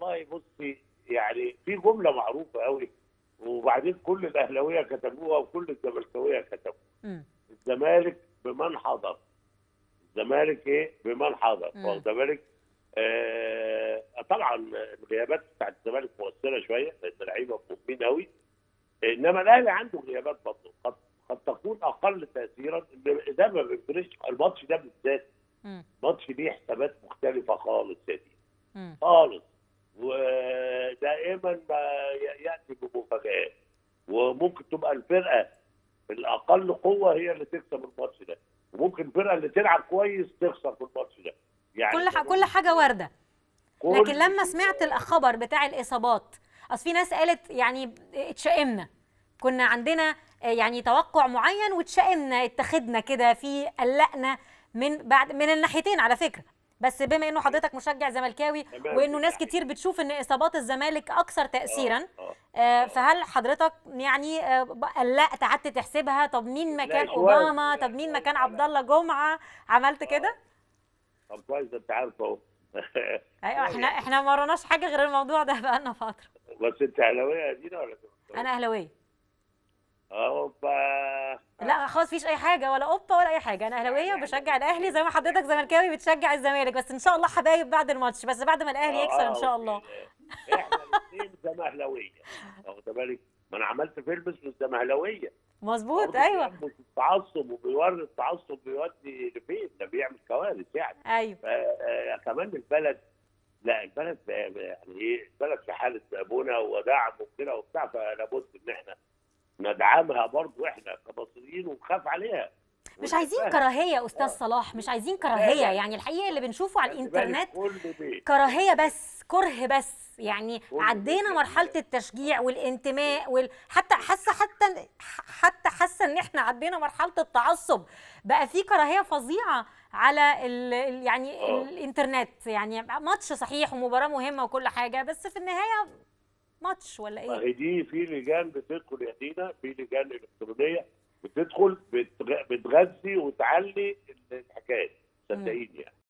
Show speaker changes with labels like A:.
A: والله بصي، يعني في جمله معروفه قوي، وبعدين كل الاهلاويه كتبوها وكل الزملكاويه كتبوها. الزمالك بمن حضر. الزمالك ايه؟ بمن حضر، واخد بالك؟ طبعا الغيابات بتاعت الزمالك مؤثره شويه لان اللعيبه مهمين قوي، انما الاهلي عنده غيابات برضه قد تكون اقل تاثيرا. ده ما بيفرقش الماتش ده بالذات. الماتش ليه حسابات مختلفه خالص يا دي، خالص، ودائما ما ياتي بمفاجآت، وممكن تبقى الفرقه الاقل قوه هي اللي تكسب الماتش ده، وممكن الفرقه اللي تلعب كويس تخسر في الماتش ده. يعني
B: كل حاجه وارده. لكن لما سمعت الخبر بتاع الاصابات، اصل في ناس قالت يعني اتشائمنا، كنا عندنا يعني توقع معين واتشائمنا، اتخذنا كده، في قلقنا من الناحيتين على فكره. بس بما انه حضرتك مشجع زملكاوي وانه ناس كتير بتشوف ان اصابات الزمالك اكثر تاثيرا، فهل حضرتك يعني قلقت قعدت تحسبها؟ طب مين مكان اوباما؟ طب مين مكان عبد الله جمعه؟ عملت كده؟
A: طب كويس، انت عارف اهو.
B: ايوه، احنا ما وراناش حاجه غير الموضوع ده بقالنا فتره.
A: بس انت اهلاويه يا دينا ولا
B: انا اهلاويه.
A: اوبا.
B: لا خلاص، مفيش اي حاجه ولا اوبا ولا اي حاجه، انا اهلاويه وبشجع الاهلي زي ما حضرتك زملكاوي بتشجع الزمالك، بس ان شاء الله حبايب بعد الماتش، بس بعد ما الاهلي يكسب ان شاء الله.
A: احنا الاثنين زمهلاويه، واخد بالك؟ ما انا عملت فيلم اسمه الزمهلاويه.
B: مظبوط، ايوه.
A: التعصب وبيوري التعصب بيودي لفين، ده بيعمل كوارث يعني.
B: ايوه.
A: كمان البلد، لا البلد يعني ايه، البلد في حاله بنى ودعم وكده وبتاع، فلابد ان احنا ندعمها برضو احنا كمصريين ونخاف عليها.
B: مش عايزين كراهيه يا استاذ صلاح، مش عايزين كراهيه، يعني الحقيقه اللي بنشوفه على الانترنت كراهيه بس، كره بس، يعني عدينا مرحله التشجيع والانتماء حتى حاسه ان احنا عدينا مرحله التعصب، بقى في كراهيه فظيعه على يعني الانترنت. يعني ماتش صحيح ومباراه مهمه وكل حاجه، بس في النهايه ماتش ولا ايه؟
A: ما هي دي في لجان بتدخل يا دينا، في لجان الكترونيه بتدخل بتغذي وتعلي الحكايه، صدقيني يعني.